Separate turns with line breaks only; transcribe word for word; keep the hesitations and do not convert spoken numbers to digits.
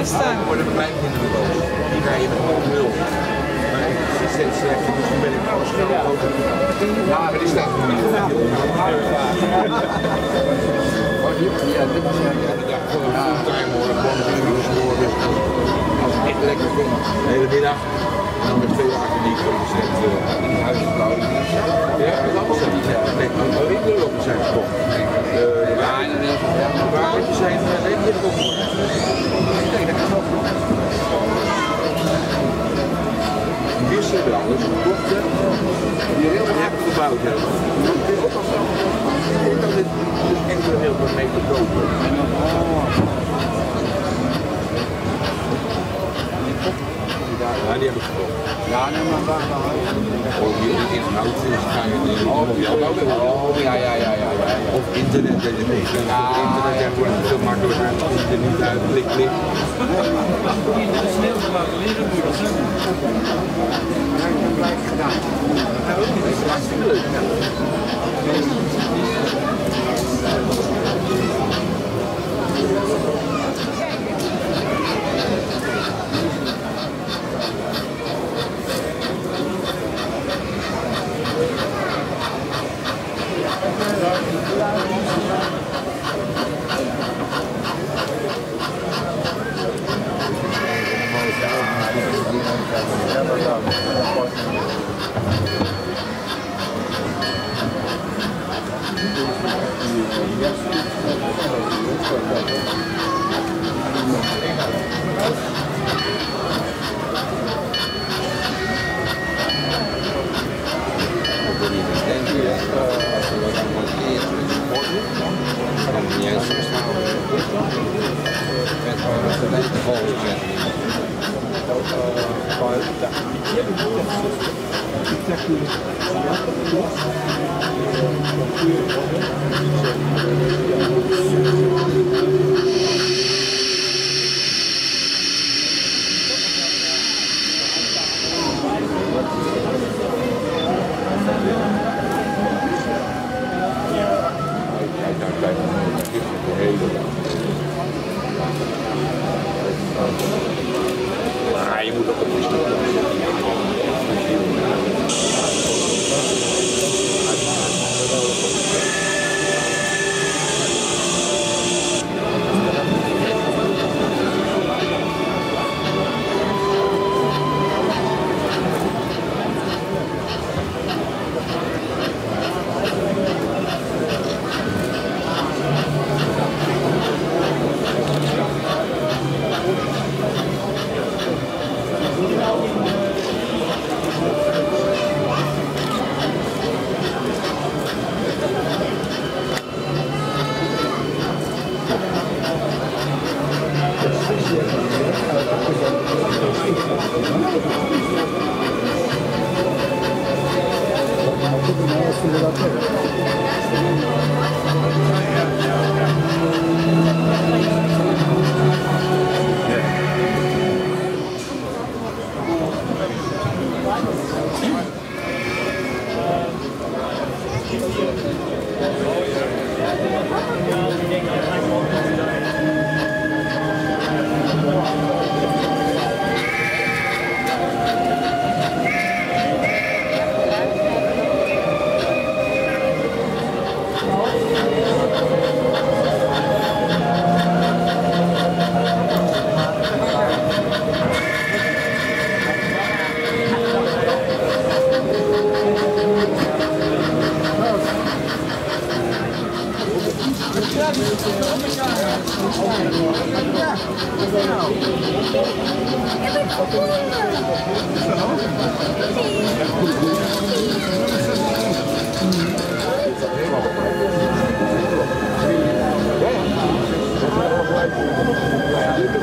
daar staan.
Dan worden mijn kinderen boos. Die rijden met gewoon nul. Maar ik heb assistent zegt, dus nu ben ik alles gekomen. Ja, maar die staat voor mij. Ja, dit is de dag voor een fulltime hoor. Gewoon een uur gesproken. Als het echt lekker komt, de hele middag. En dan met twee dagen die assistent in het huis gebouwd. Ja, dat is alles dat niet. Nee, maar winkellopen zijn gekocht. Ja, en de waardjes zijn, nee, die heb ik ook niet. Nee, dat kan ook. Gisteren hebben we alles gekocht, die heel erg gebouwd hebben. Dat is ook al zo. Ik denk dat dit echt wel heel veel mee te kopen. Ja, die heb ik gekocht. Ja, nee, maar waar dan? Ook hier in het hout ga je niet. Oh, ja, ja, ja, ja. Of internet, dat je niet. Ja, internet ja, wordt het veel makkelijker. Als je er niet uit klik, klik.
De sneeuw laten liggen, moet je dat zeggen.
Ja, ik heb gelijk gedaan. Dat gaat ook niet. Dat is hartstikke leuk. Ah, je moet ook op de stoel. Ja.